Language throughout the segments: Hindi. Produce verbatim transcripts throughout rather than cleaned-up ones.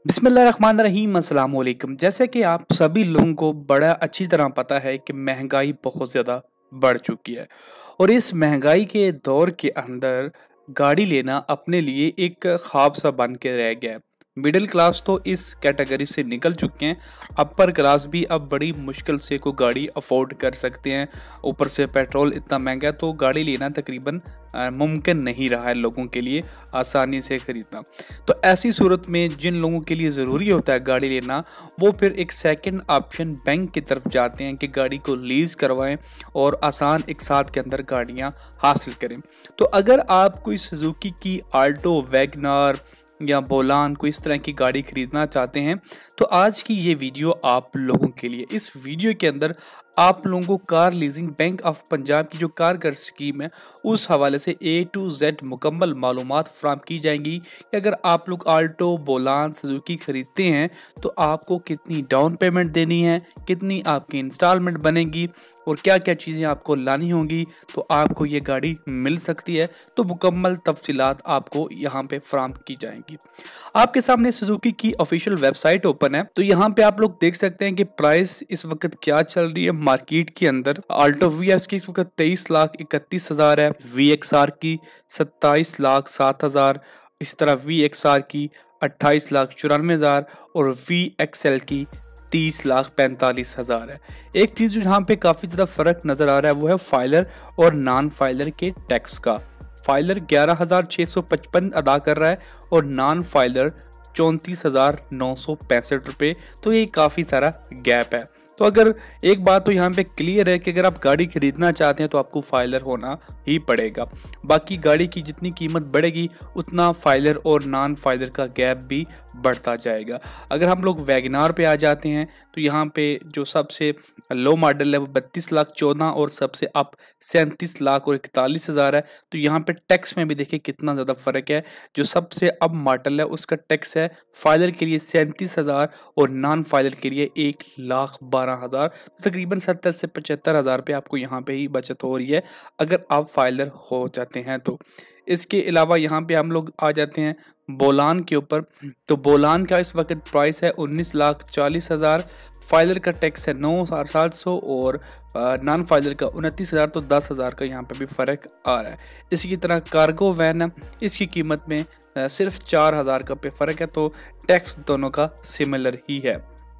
बिस्मिल्लाहिर्रहमानिर्रहीम अस्सलाम वालेकुम। जैसे कि आप सभी लोगों को बड़ा अच्छी तरह पता है कि महंगाई बहुत ज़्यादा बढ़ चुकी है और इस महंगाई के दौर के अंदर गाड़ी लेना अपने लिए एक ख्वाब सा बन के रह गया है। मिडिल क्लास तो इस कैटेगरी से निकल चुके हैं, अपर क्लास भी अब बड़ी मुश्किल से कोई गाड़ी अफोर्ड कर सकते हैं। ऊपर से पेट्रोल इतना महंगा है तो गाड़ी लेना तकरीबन अ, मुमकिन नहीं रहा है लोगों के लिए आसानी से ख़रीदना। तो ऐसी सूरत में जिन लोगों के लिए ज़रूरी होता है गाड़ी लेना, वो फिर एक सेकंड ऑप्शन बैंक की तरफ जाते हैं कि गाड़ी को लीज़ करवाएं और आसान एक साथ के अंदर गाड़ियां हासिल करें। तो अगर आप कोई सुजुकी की आल्टो, वैगनार या बोलान कोई इस तरह की गाड़ी खरीदना चाहते हैं तो आज की ये वीडियो आप लोगों के लिए। इस वीडियो के अंदर आप लोगों को car leasing bank of Punjab की जो कारगर स्कीम है उस हवाले से ए टू जेड मुकम्मल मालूमात फराहम की जाएंगी कि अगर आप लोग आल्टो, बोलान, सुजुकी खरीदते हैं तो आपको कितनी डाउन पेमेंट देनी है, कितनी आपकी इंस्टॉलमेंट बनेगी और क्या क्या चीज़ें आपको लानी होंगी तो आपको ये गाड़ी मिल सकती है। तो मुकम्मल तफसीलात आपको यहाँ पे फराहम की जाएंगी। आपके सामने सुजुकी की ऑफिशियल वेबसाइट ओपन है, तो यहाँ पे आप लोग देख सकते हैं कि प्राइस इस वक्त क्या चल रही है मार्केट के अंदर। आल्टो वी एस की इस वक्त तेईस लाख इकतीस हजार है, वी एक्स आर की सत्ताईस लाख सात हजार, इस तरह वी एक्स आर की अट्ठाईस लाख चौरानवे हजार और वी एक्स एल की तीस लाख पैंतालीस हजार है। एक चीज जो यहाँ पे काफी ज्यादा फर्क नजर आ रहा है वो है फाइलर और नॉन फाइलर के टैक्स का। फाइलर ग्यारह हजार छह सौ पचपन अदा कर रहा है और नॉन फाइलर चौंतीस हजार नौ सौ पैंसठ रुपये। तो ये काफी सारा गैप है। तो अगर एक बात तो यहाँ पे क्लियर है कि अगर आप गाड़ी खरीदना चाहते हैं तो आपको फाइलर होना ही पड़ेगा। बाकी गाड़ी की जितनी कीमत बढ़ेगी उतना फाइलर और नॉन फाइलर का गैप भी बढ़ता जाएगा। अगर हम लोग वैगनार पे आ जाते हैं तो यहाँ पे जो सबसे लो मॉडल है वो बत्तीस लाख चौदह और सबसे अप सैंतीस लाख और इकतालीस हज़ार है। तो यहाँ पे टैक्स में भी देखिए कितना ज़्यादा फ़र्क है। जो सबसे अप मॉडल है उसका टैक्स है फाइलर के लिए सैंतीस हज़ार और नॉन फाइलर के लिए एक लाख बारह हज़ार। तो तकरीबन सत्तर से पचहत्तर हज़ार पे आपको यहाँ पे ही बचत हो रही है अगर आप फाइलर हो जाते हैं तो। इसके अलावा यहाँ पे हम लोग आ जाते हैं बोलान के ऊपर। तो बोलान का इस वक्त प्राइस है उन्नीस लाख चालीस हज़ार, फाइलर का टैक्स है नौ हज़ार सात सौ और नॉन फाइलर का उनतीस हज़ार। तो दस हज़ार का यहाँ पे भी फ़र्क आ रहा है। इसी तरह कार्गो वैन है, इसकी कीमत में सिर्फ चार हज़ार का पे फ़र्क है। तो टैक्स दोनों का सिमिलर ही है।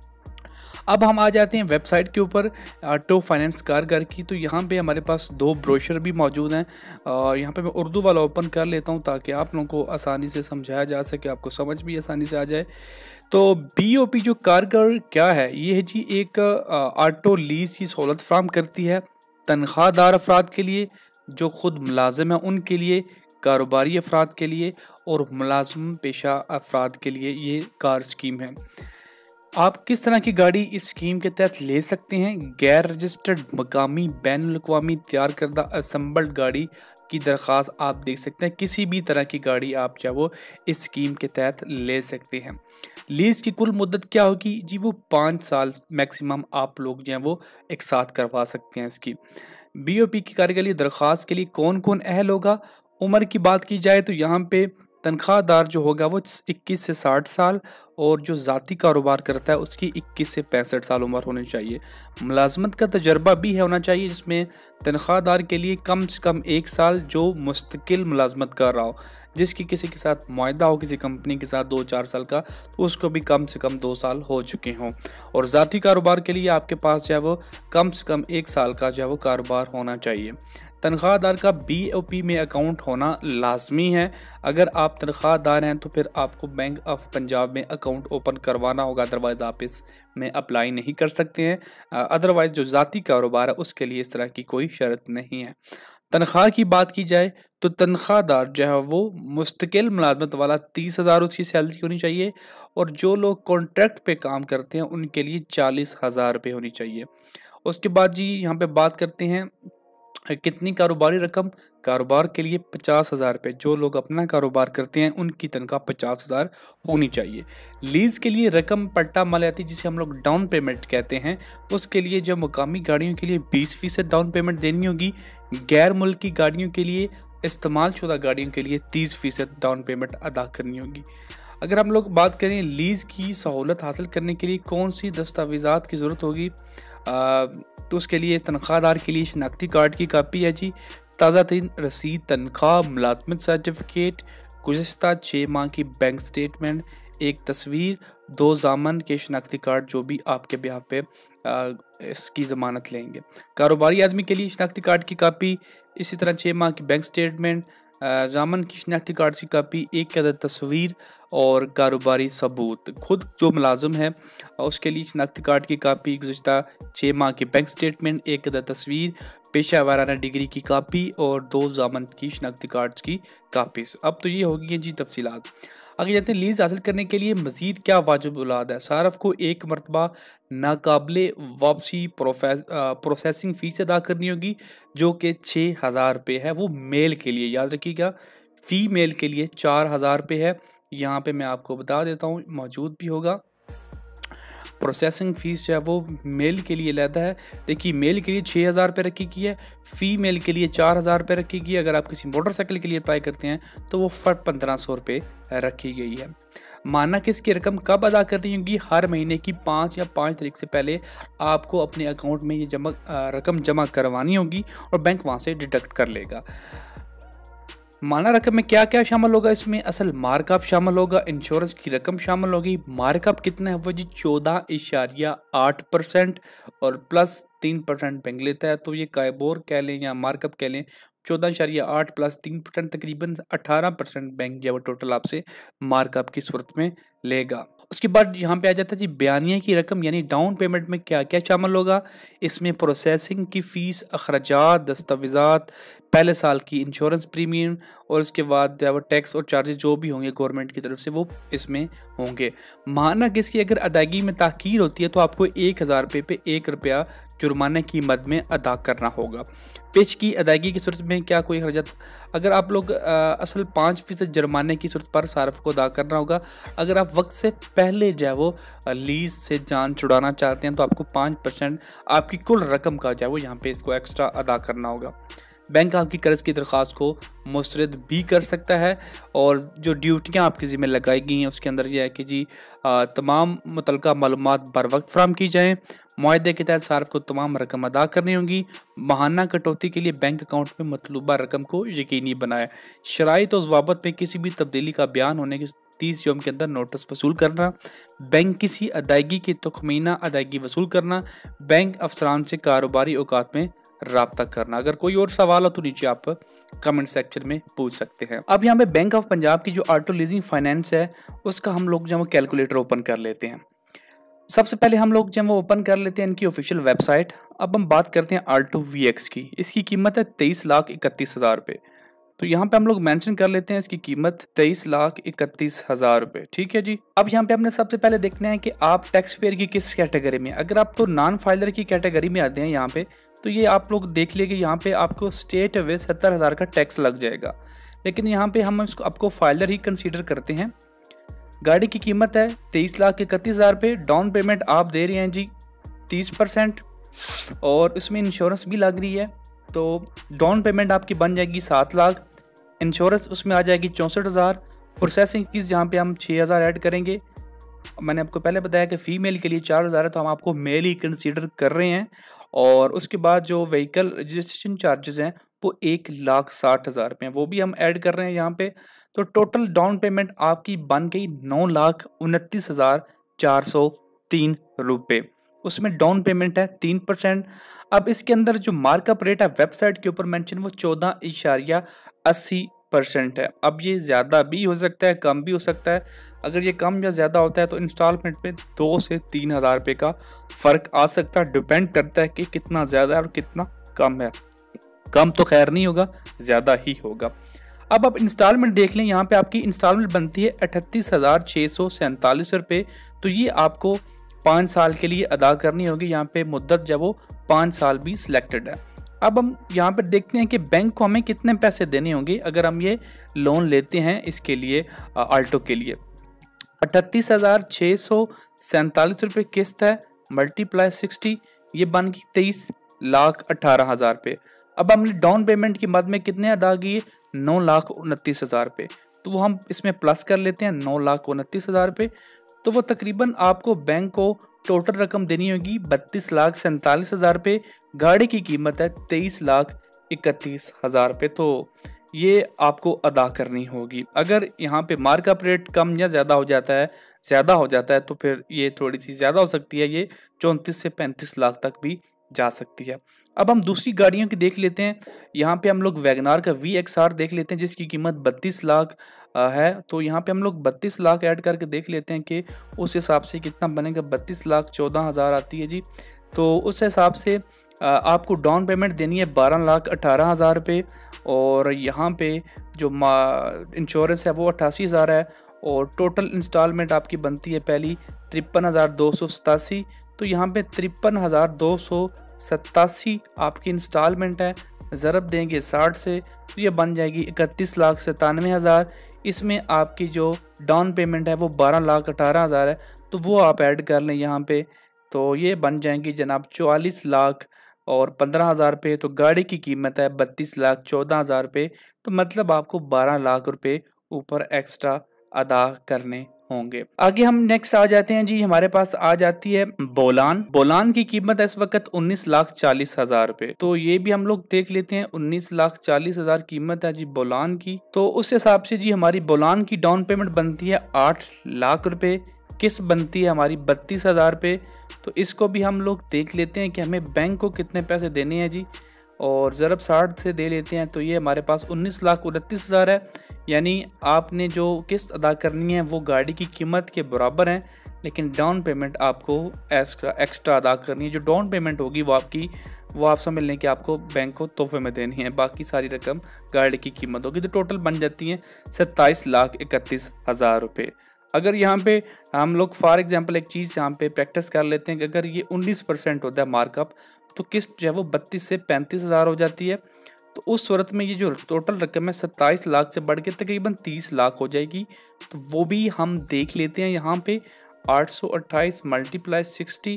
अब हम आ जाते हैं वेबसाइट के ऊपर ऑटो फाइनेंस कारगर की। तो यहाँ पे हमारे पास दो ब्रोशर भी मौजूद हैं और यहाँ पे मैं उर्दू वाला ओपन कर लेता हूँ ताकि आप लोगों को आसानी से समझाया जा सके, आपको समझ भी आसानी से आ जाए। तो बी ओ पी जो कारगर क्या है, ये है जी एक ऑटो लीज की सहूलत फराहम करती है तनख्वाहदार अफराद के लिए, जो खुद मुलाजिम है उनके लिए, कारोबारी अफराद के लिए और मुलाजिम पेशा अफराद के लिए ये कार स्कीम है। आप किस तरह की गाड़ी इस स्कीम के तहत ले सकते हैं? गैर रजिस्टर्ड मकामी बैनुल अक़वामी तैयार करदा असम्बल्ड गाड़ी की दरख्वास्त आप देख सकते हैं। किसी भी तरह की गाड़ी आप चाहे वो इस स्कीम के तहत ले सकते हैं। लीज़ की कुल मुद्दत क्या होगी जी? वो पाँच साल मैक्सिमम आप लोग जो हैं वो एक साथ करवा सकते हैं। इसकी बी ओ पी की कारगर दरख्वास्त के लिए कौन कौन अहल होगा? उम्र की बात की जाए तो यहाँ पे तनख्वाहदार जो होगा वो इक्कीस से साठ साल और जो ज़ाती कारोबार करता है उसकी इक्कीस से पैंसठ साल उम्र होनी चाहिए। मुलाजमत का तजर्बा भी है होना चाहिए, जिसमें तनख्वाहदार के लिए कम से कम एक साल जो मुस्तकिल मुलाजमत कर रहा हो, जिसकी किसी के साथ मुआहदा हो किसी कंपनी के साथ दो चार साल का, तो उसको भी कम से कम दो साल हो चुके हों। और ज़ाती कारोबार के लिए आपके पास जो है वो कम से कम एक साल का जो है वो कारोबार होना चाहिए। तनख्वाहदार का बी ओ पी में अकाउंट होना लाजमी है। अगर आप तनख्वाहदार हैं तो फिर आपको बैंक ऑफ पंजाब में अकाउंट ओपन करवाना होगा, अदरवाइज़ आप इस में अप्लाई नहीं कर सकते हैं। अदरवाइज़ जो ज़ाती कारोबार है उसके लिए इस तरह की कोई शर्त नहीं है। तनख्वाह की बात की जाए तो तनख्वाहदार जो है वो मुस्तकिल मुलाजमत वाला तीस हज़ार उसकी सैलरी होनी चाहिए और जो लोग कॉन्ट्रैक्ट पे काम करते हैं उनके लिए चालीस हज़ार रुपये होनी चाहिए। उसके बाद जी यहाँ पे बात करते हैं कितनी कारोबारी रकम? कारोबार के लिए पचास हज़ार रुपये, जो लोग अपना कारोबार करते हैं उनकी तनख्वाह पचास हज़ार होनी चाहिए। लीज़ के लिए रकम पट्टा मालियाती जिसे हम लोग डाउन पेमेंट कहते हैं, उसके लिए जो मुकामी गाड़ियों के लिए बीस फीसद डाउन पेमेंट देनी होगी। गैर मुल्की गाड़ियों के लिए, इस्तेमाल शुदा गाड़ियों के लिए तीस फीसद डाउन पेमेंट अदा करनी होगी। अगर हम लोग बात करें लीज़ की सहूलत हासिल करने के लिए कौन सी दस्तावेज़ात की ज़रूरत होगी, आ, तो उसके लिए तनख्वाहदार के लिए शनाख्ती कार्ड की कापी है जी, ताज़ा तरीन रसीद, तनख्वाह, मुलाजमत सर्टिफिकेट, गुज़िश्ता छः माह की बैंक स्टेटमेंट, एक तस्वीर, दो ज़ामन के शनाख्ती कार्ड जो भी आपके बिहाफ पे आ, इसकी ज़मानत लेंगे। कारोबारी आदमी के लिए शनाख्ती कार्ड की कापी, इसी तरह छः माह की बैंक स्टेटमेंट, ज़ामन की शनाख्ती कार्ड की कापी, एक अदद तस्वीर और कारोबारी सबूत। खुद जो मुलाजिम है उसके लिए शनाख्ती कार्ड की कापी, गुज़िश्ता छः माह की बैंक स्टेटमेंट, एक अदद तस्वीर, पेशा वाराना डिग्री की कापी और दो ज़ामन की शनाख्ती कार्ड की कापीज़। अब तो ये होगी जी तफसीलात। आगे जाते हैं, लीज़ हासिल करने के लिए मज़ीद क्या वाजिब उलाद है। सारफ को एक मरतबा नाकाबिले वापसी प्रोसेसिंग फ़ीस अदा करनी होगी जो कि छः हज़ार रुपये है, वो मेल के लिए, याद रखिएगा। फ़ीमेल के लिए चार हज़ार रुपये है, यहाँ पे मैं आपको बता देता हूँ, मौजूद भी होगा। प्रोसेसिंग फ़ीस जो है वो मेल के लिए लेता है। देखिए, मेल के लिए छः हज़ार रुपये रखी गई है, फ़ीमेल के लिए चार हज़ार रुपये रखी गई है। अगर आप किसी मोटरसाइकिल के लिए अप्लाई करते हैं तो वो फट पंद्रह सौ रुपये रखी गई है। माना कि इसकी रकम कब अदा करनी होगी, हर महीने की पाँच या पाँच तारीख से पहले आपको अपने अकाउंट में ये जमा रकम जमा करवानी होगी और बैंक वहाँ से डिडक्ट कर लेगा। माना रकम में क्या क्या शामिल होगा, इसमें असल मार्कअप शामिल होगा, इंश्योरेंस की रकम शामिल होगी। मार्कअप कितना है वो जी चौदह इशारिया आठ परसेंट और प्लस तीन परसेंट बैंक लेता है, तो ये कायबोर कह लें या मार्कअप कह लें, चौदह इशारिया आठ प्लस तीन परसेंट तकरीबन अठारह परसेंट बैंक जो है वो टोटल आपसे मार्कअप की सूरत में लेगा। उसके बाद यहाँ पे आ जाता है जी बयानिया की रकम, यानी डाउन पेमेंट में क्या क्या शामिल होगा। इसमें प्रोसेसिंग की फ़ीस, अखराजात, दस्तावेज़ात, पहले साल की इंश्योरेंस प्रीमियम और उसके बाद जो है वो टैक्स और चार्जेस जो भी होंगे गवर्नमेंट की तरफ से वो इसमें होंगे। माना कि इसकी अगर अदायगी में ताख़ीर होती है तो आपको एक हज़ार रुपये पे एक रुपया जुर्माने की मद में अदा करना होगा। पेश की अदायगी की सूरत में क्या कोई खर्च, अगर आप लोग आ, असल पाँच फीसद जुर्माने की सूरत पर सारफ को अदा करना होगा। अगर आप वक्त से पहले जो है वो लीज से जान छुड़ाना चाहते हैं तो आपको पाँच परसेंट आपकी कुल रकम का जो है वो यहाँ पे इसको एक्स्ट्रा अदा करना होगा। बैंक आपकी कर्ज की दरख्वास्त को मुस्तरद भी कर सकता है और जो ड्यूटियाँ आपकी ज़िम्मे लगाई गई हैं उसके अंदर यह है कि जी आ, तमाम मुतलका मालूमात बर वक्त फराहम की जाएँ। मुआहदे के तहत सार्फ को तमाम रकम अदा करनी होगी। माहाना कटौती के लिए बैंक अकाउंट में मतलूबा रकम को यकीनी बनाए। शराइत और ज़वाबत में किसी भी तब्दीली का बयान होने के तीस यौम के अंदर नोटिस वसूल करना। बैंक किसी अदायगी की तखमीना अदायगी वसूल करना। बैंक अफसरान से कारोबारी औकात में राब्ता करना। अगर कोई और सवाल हो तो नीचे आप कमेंट सेक्शन में पूछ सकते हैं। अब यहाँ पे बैंक ऑफ पंजाब की जो ऑटो लीजिंग फाइनेंस है उसका हम लोग जो कैलकुलेटर ओपन कर लेते हैं। सबसे पहले हम लोग जब वो ओपन कर लेते हैं इनकी ऑफिशियल वेबसाइट। अब हम बात करते हैं आल्टो वी एक्स की। इसकी कीमत है तेईस लाख इकतीस हज़ार रुपये। तो यहाँ पे हम लोग मेंशन कर लेते हैं इसकी कीमत तेईस लाख इकतीस हज़ार रुपये। ठीक है जी। अब यहाँ पे हमने सबसे पहले देखना है कि आप टैक्स पेयर की किस कैटेगरी में। अगर आप तो नॉन फाइलर की कैटेगरी में आते हैं यहाँ पे तो ये आप लोग देख लिए कि यहाँ पे आपको स्टेट वे सत्तर हज़ार का टैक्स लग जाएगा, लेकिन यहाँ पे हम इसको आपको फाइलर ही कंसीडर करते हैं। गाड़ी की कीमत है तेईस लाख इकतीस हज़ार रुपये। डाउन पेमेंट आप दे रहे हैं जी तीस परसेंट और इसमें इंश्योरेंस भी लग रही है, तो डाउन पेमेंट आपकी बन जाएगी सात लाख। इंश्योरेंस उसमें आ जाएगी चौंसठ हज़ार। प्रोसेसिंग फीस जहाँ पे हम छः हज़ार ऐड करेंगे। मैंने आपको पहले बताया कि फ़ीमेल के लिए चार हज़ार है तो हम आपको मेल ही कंसीडर कर रहे हैं। और उसके बाद जो व्हीकल रजिस्ट्रेशन चार्जेस हैं वो एक लाख साठ हज़ार रुपये हैं, वो भी हम ऐड कर रहे हैं यहाँ पे। तो टोटल डाउन पेमेंट आपकी बन गई नौ लाख उनतीस हज़ार चार सौ तीन रुपये। उसमें डाउन पेमेंट है तीन परसेंट। अब इसके अंदर जो मार्कअप रेट है वेबसाइट के ऊपर मेंशन वो चौदह इशारिया अस्सी परसेंट है। अब ये ज़्यादा भी हो सकता है, कम भी हो सकता है। अगर ये कम या ज़्यादा होता है तो इंस्टॉलमेंट में दो से तीन हज़ार रुपये का फ़र्क आ सकता है। डिपेंड करता है कि कितना ज़्यादा है और कितना कम है। कम तो खैर नहीं होगा, ज़्यादा ही होगा। अब आप इंस्टॉलमेंट देख लें, यहाँ पे आपकी इंस्टॉलमेंट बनती है अठतीस हज़ार छः सौ सैंतालीस रुपये। तो ये आपको पाँच साल के लिए अदा करनी होगी। यहाँ पे मुद्दत जब वो पाँच साल भी सिलेक्टेड है। अब हम यहाँ पर देखते हैं कि बैंक को हमें कितने पैसे देने होंगे अगर हम ये लोन लेते हैं इसके लिए आल्टो के लिए। अठतीस हज़ार छः सौ सैंतालीस रुपये किस्त है, मल्टीप्लाई सिक्सटी, ये बन गई तेईस लाख अठारह हज़ार रुपये। अब हमने डाउन पेमेंट की मद में कितने अदा किए, नौ लाख उनतीस हज़ार रुपये। तो वो हम इसमें प्लस कर लेते हैं नौ लाख उनतीस हज़ार रुपये। तो वो तकरीबन आपको बैंक को टोटल रकम देनी होगी बत्तीस लाख सैंतालीस हज़ार रुपये। गाड़ी की कीमत है तेईस लाख इकतीस हज़ार रुपये। तो ये आपको अदा करनी होगी। अगर यहाँ पे मार्कअप रेट कम या ज़्यादा हो जाता है ज़्यादा हो जाता है तो फिर ये थोड़ी सी ज़्यादा हो सकती है, ये चौंतीस से पैंतीस लाख तक भी जा सकती है। अब हम दूसरी गाड़ियों की देख लेते हैं। यहाँ पे हम लोग वैगनार का वी एक्स आर देख लेते हैं जिसकी कीमत बत्तीस लाख है। तो यहाँ पे हम लोग बत्तीस लाख ऐड करके देख लेते हैं कि उस हिसाब से कितना बनेगा। बत्तीस लाख चौदह हज़ार आती है जी। तो उस हिसाब से आपको डाउन पेमेंट देनी है बारह लाख अठारह हज़ार रुपये और यहाँ पे जो इंश्योरेंस है वो अट्ठासी हज़ार है और टोटल इंस्टॉलमेंट आपकी बनती है पहली तिरपन हज़ार दो सौ सतासी। तो यहाँ पे तिरपन हज़ार दो सौ सतासी आपकी इंस्टॉलमेंट है। ज़रब देंगे साठ से तो ये बन जाएगी इकतीस लाख सतानवे हज़ार। इसमें आपकी जो डाउन पेमेंट है वो बारह लाख अठारह हज़ार है, तो वो आप ऐड कर लें यहाँ पे। तो ये बन जाएंगी जनाब चौवालीस लाख और पंद्रह हज़ार रुपये। तो गाड़ी की कीमत है बत्तीस लाख चौदह हज़ार रुपये। तो मतलब आपको बारह लाख रुपए ऊपर एक्स्ट्रा अदा करने होंगे। आगे हम नेक्स्ट आ जाते हैं जी। हमारे पास आ जाती है बोलान। बोलान की कीमत है इस वक्त उन्नीस लाख चालीस हज़ार रुपये। तो ये भी हम लोग देख लेते हैं। उन्नीस लाख चालीस हज़ार कीमत है जी बोलान की। तो उस हिसाब से जी हमारी बोलान की डाउन पेमेंट बनती है आठ लाख रुपए। किस्त बनती है हमारी बत्तीस हज़ार रुपये। तो इसको भी हम लोग देख लेते हैं कि हमें बैंक को कितने पैसे देने हैं जी, और ज़रब साठ से दे लेते हैं। तो ये हमारे पास उन्नीस लाख उनतीस हज़ार है। यानी आपने जो किस्त अदा करनी है वो गाड़ी की कीमत के बराबर है, लेकिन डाउन पेमेंट आपको एक्स्ट्रा एक्स्ट्रा अदा करनी है। जो डाउन पेमेंट होगी वो आपकी वो आप समझ लें कि आपको बैंक को तोहफे में देनी है, बाकी सारी रकम गाड़ी की कीमत होगी। तो टोटल बन जाती है सत्ताईस लाख इकतीस हज़ार रुपये। अगर यहाँ पे हम लोग फॉर एग्जांपल एक चीज़ यहाँ पे प्रैक्टिस कर लेते हैं कि अगर ये उन्नीस परसेंट होता है मार्कअप, तो किस्त जो है वो बत्तीस से पैंतीस हज़ार हो जाती है। तो उस सूरत में ये जो टोटल रकम है सत्ताईस लाख से बढ़ के तकरीबन तीस लाख हो जाएगी। तो वो भी हम देख लेते हैं यहाँ पे आठ सौ अट्ठाईस मल्टीप्लाई सिक्सटी।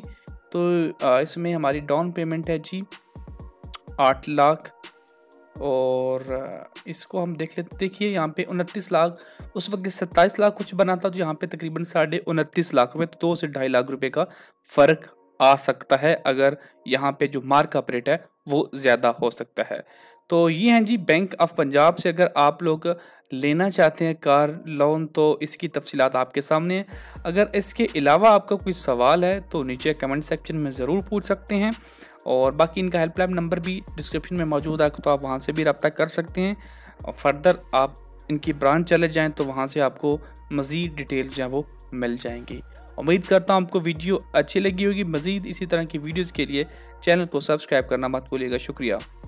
तो इसमें हमारी डाउन पेमेंट है जी आठ लाख और इसको हम देख लेते। देखिए यहाँ पे उनतीस लाख, उस वक्त सत्ताईस लाख कुछ बना था, तो यहाँ पे तकरीबन साढ़े उनतीस लाख रुपए, तो दो से ढाई लाख रुपए का फ़र्क आ सकता है अगर यहाँ पे जो मार्कअप रेट है वो ज़्यादा हो सकता है। तो ये हैं जी बैंक ऑफ पंजाब से अगर आप लोग लेना चाहते हैं कार लोन तो इसकी तफसीलात आपके सामने है। अगर इसके अलावा आपका कोई सवाल है तो नीचे कमेंट सेक्शन में ज़रूर पूछ सकते हैं, और बाकी इनका हेल्पलाइन नंबर भी डिस्क्रिप्शन में मौजूद है, तो आप वहां से भी रब्ता कर सकते हैं। और फर्दर आप इनकी ब्रांच चले जाएं तो वहां से आपको मज़ीद डिटेल्स जो है वो मिल जाएंगी। उम्मीद करता हूं आपको वीडियो अच्छी लगी होगी। मज़ीद इसी तरह की वीडियोज़ के लिए चैनल को सब्सक्राइब करना मत भूलिएगा। शुक्रिया।